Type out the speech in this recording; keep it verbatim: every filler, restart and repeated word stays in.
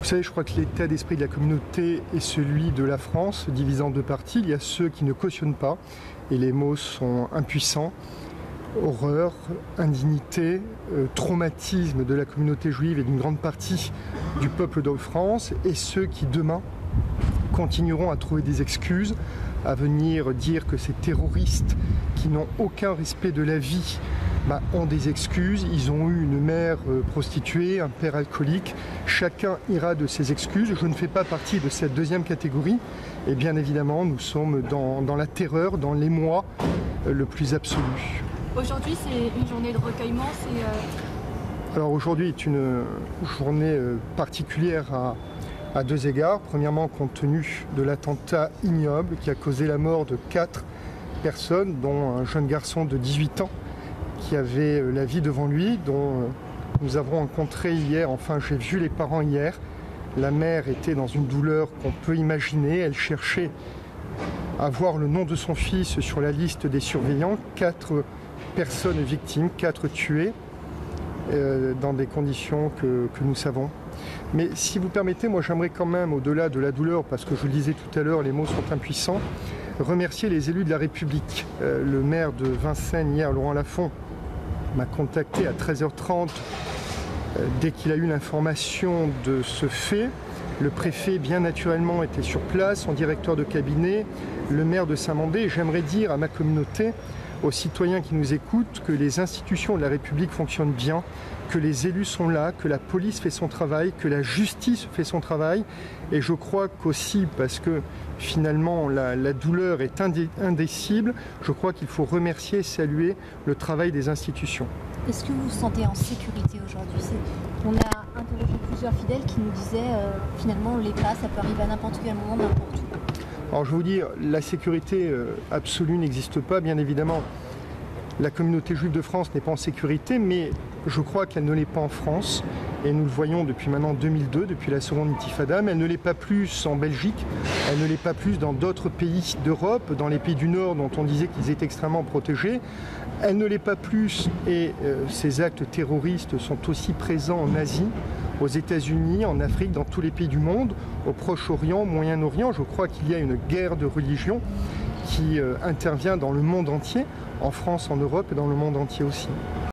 Vous savez, je crois que l'état d'esprit de la communauté est celui de la France, divisé en deux parties. Il y a ceux qui ne cautionnent pas, et les mots sont impuissants. Horreur, indignité, euh, traumatisme de la communauté juive et d'une grande partie du peuple de France, et ceux qui demain continueront à trouver des excuses, à venir dire que ces terroristes qui n'ont aucun respect de la vie bah, ont des excuses. Ils ont eu une mère euh, prostituée, un père alcoolique. Chacun ira de ses excuses. Je ne fais pas partie de cette deuxième catégorie. Et bien évidemment, nous sommes dans, dans la terreur, dans l'émoi euh, le plus absolu. Aujourd'hui, c'est une journée de recueillement. C'est, euh... Alors aujourd'hui est une journée euh, particulière à, à deux égards. Premièrement, compte tenu de l'attentat ignoble qui a causé la mort de quatre personnes, dont un jeune garçon de dix-huit ans qui avait la vie devant lui, dont nous avons rencontré hier, enfin j'ai vu les parents hier. La mère était dans une douleur qu'on peut imaginer, elle cherchait à voir le nom de son fils sur la liste des surveillants. Quatre personnes victimes, quatre tuées, euh, dans des conditions que, que nous savons. Mais si vous permettez, moi j'aimerais quand même, au-delà de la douleur, parce que je le disais tout à l'heure, les mots sont impuissants, remercier les élus de la République. Euh, le maire de Vincennes hier, Laurent Lafont, m'a contacté à treize heures trente euh, dès qu'il a eu l'information de ce fait. Le préfet, bien naturellement, était sur place, son directeur de cabinet, le maire de Saint-Mandé. Et j'aimerais dire à ma communauté, aux citoyens qui nous écoutent, que les institutions de la République fonctionnent bien, que les élus sont là, que la police fait son travail, que la justice fait son travail. Et je crois qu'aussi, parce que finalement la, la douleur est indé, indicible, je crois qu'il faut remercier et saluer le travail des institutions. Est-ce que vous vous sentez en sécurité aujourd'hui? On a interrogé plusieurs fidèles qui nous disaient euh, finalement l'État, ça peut arriver à n'importe quel moment, n'importe où. Alors je vais vous dire, la sécurité euh, absolue n'existe pas, bien évidemment. La communauté juive de France n'est pas en sécurité, mais je crois qu'elle ne l'est pas en France. Et nous le voyons depuis maintenant deux mille deux, depuis la seconde intifada. Mais elle ne l'est pas plus en Belgique, elle ne l'est pas plus dans d'autres pays d'Europe, dans les pays du Nord dont on disait qu'ils étaient extrêmement protégés. Elle ne l'est pas plus, et euh, ces actes terroristes sont aussi présents en Asie, aux États-Unis, en Afrique, dans tous les pays du monde, au Proche-Orient, au Moyen-Orient. Je crois qu'il y a une guerre de religion qui euh, intervient dans le monde entier, en France, en Europe et dans le monde entier aussi.